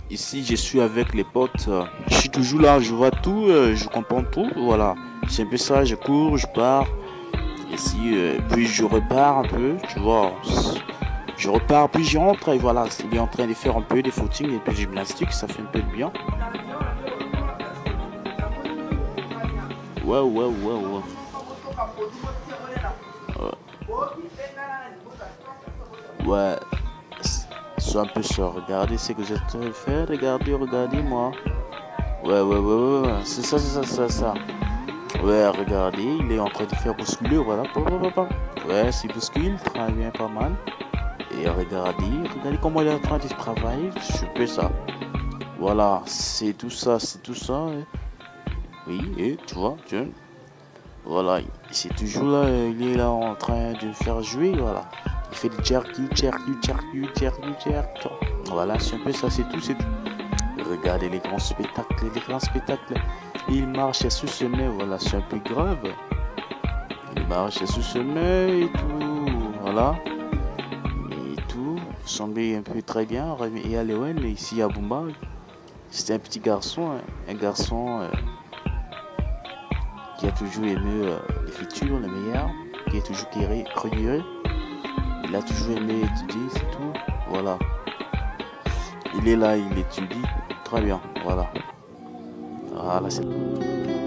Ici, je suis avec les potes. Je suis toujours là, je vois tout, je comprends tout. Voilà. C'est un peu ça, je cours, je pars. Ici, puis je repars un peu, tu vois. Je repars, puis j'y rentre. Et voilà, il est en train de faire un peu des footings et puis de gymnastique, ça fait un peu de bien. Ouais, ouais, ouais, ouais. Ouais, c'est un peu ça. Regardez ce que j'ai en train de faire. Regardez, regardez-moi. Ouais, ouais, ouais, ouais, ouais. C'est ça, c'est ça, c'est ça. Ouais, regardez, il est en train de faire bousculer, voilà. Ouais, c'est bouscule, très bien, pas mal. Et regardez comment il est en train de travailler. Super ça. Voilà, c'est tout ça, c'est tout ça. Oui, et tu vois, voilà, c'est toujours là, il est là en train de faire jouer, voilà. Il fait du jerk, you jerk, you jerk, you jerk, you jerk. Voilà, c'est un peu ça, c'est tout, c'est tout. Regardez les grands spectacles, les grands spectacles. Il marche sous semé, voilà, c'est un peu grave. Il marche sous semé et tout, voilà. Et tout, semblait un peu très bien. Et à Léon, ici à Bumba, c'était un petit garçon, hein, un garçon qui a toujours aimé les futurs, les meilleurs, qui est toujours curieux. Il a toujours aimé étudier, c'est tout. Voilà. Il est là, il étudie. Très bien, voilà. Voilà, c'est